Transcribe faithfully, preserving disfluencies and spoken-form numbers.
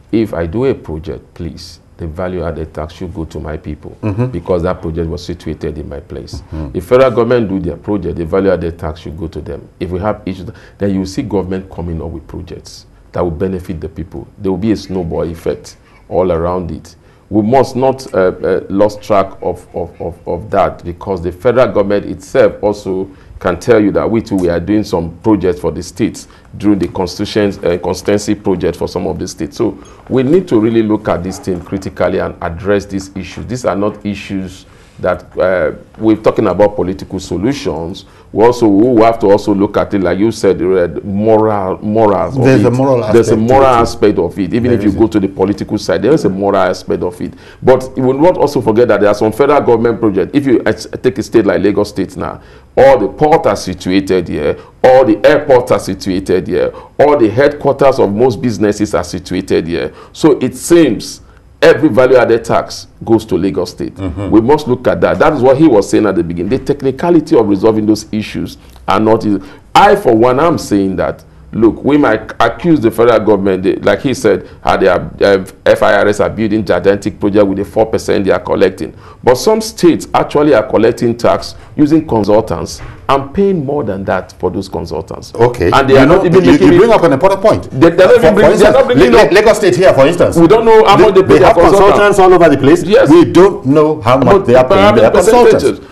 if I do a project, please, the value-added tax should go to my people mm-hmm. because that project was situated in my place. Mm-hmm. If federal government do their project, the value-added tax should go to them. If we have issues, then you will see government coming up with projects that will benefit the people. There will be a snowball effect all around it. We must not uh, uh, lose track of, of, of, of that, because the federal government itself also can tell you that we too we are doing some projects for the states during the constitution uh, constituency project for some of the states. So we need to really look at this thing critically and address these issues. These are not issues that uh, we're talking about political solutions. We also we have to also look at it, like you said, uh, moral morals. There's of a it. moral aspect. There's a moral aspect of it. Even there if you go to the political side, there is a moral aspect of it. But we will not also forget that there are some federal government projects. If you take a state like Lagos State now, all the ports are situated here, all the airports are situated here, all the headquarters of most businesses are situated here. So it seems every value-added tax goes to Lagos State. Mm-hmm. We must look at that. That is what he was saying at the beginning. The technicality of resolving those issues are not easy. I, for one, am saying that, look, we might accuse the federal government, they, like he said, how they are, uh, F I R S are building gigantic project with the four percent they are collecting. But some states actually are collecting tax using consultants and paying more than that for those consultants. Okay. And they you are know, not even you, making you bring it, up an important point. They, they're not for, even bring, for instance, they're not bringing La up, Lagos State here, for instance. We don't know how they, much they pay They have consultants. consultants all over the place. Yes. We don't know how much But they are paying their consultants.